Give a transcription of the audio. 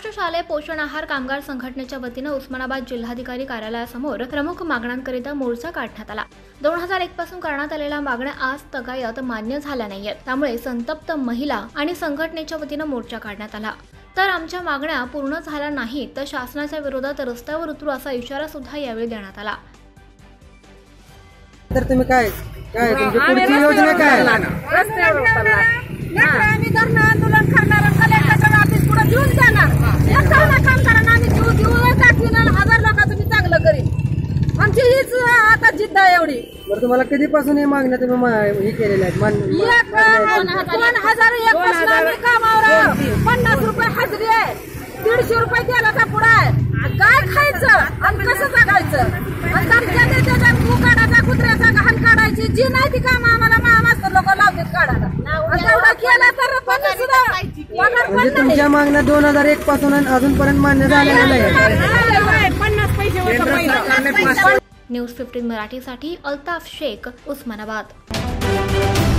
महाराष्ट्र शालेय पोषण आहार कामगार संघटनेच्या वतीने उस्मानाबाद जिल्हाधिकारी कार्यालयासमोर प्रमुख मागण्यांकरिता मोर्चा काढण्यात आला। 2001 पासून करण्यात आलेल्या मागण्या आज तगायत मान्य झाल्या नाहीयेत, त्यामुळे संतप्त महिला आणि संघटनेच्या वतीने मोर्चा काढण्यात आला। तर आमच्या मागण्या पूर्ण झाल्या नाहीत तर शासनाच्या विरोधात रस्त्यावर उतरू असा इशारा सुद्धा यावेळी देण्यात आला। तर तुम्ही काय तुमची पुढची योजना काय? रस्त्यावर आम्ही धरणं आंदोलन करणार, कलेक्टर ऑफिस पुढे घेऊन जाणार, काम करणार, आम्ही जीव देऊ 1000 लोकांचं मी चांगलं करीन। आमची हीच आता जिद्द आहे एवढी। बरं, तुम्हाला कधीपासून हे मागण्या तुम्ही हे केलेल्या आहेत? 2001 पासून आम्ही कामावर 50 रुपये हजरी आहे, 150 रुपये तेलाचा पुडा आहे, काय खायचं आणि कसं जगायचं? आमच्या नेत्याच्या काढायचा, कुत्र्याचा घाण काढायची, जी नाही ती काम आम्हाला मास्तर लोक लावतात काढायला। एवढं केलं तर म्हणजे तुमच्या मागण्या 2001 पासून अजूनपर्यंत मान्य झालेल्या नाही। 50 पैसे। न्यूज 15 मराठीसाठी अल्ताफ शेख, उस्मानाबाद।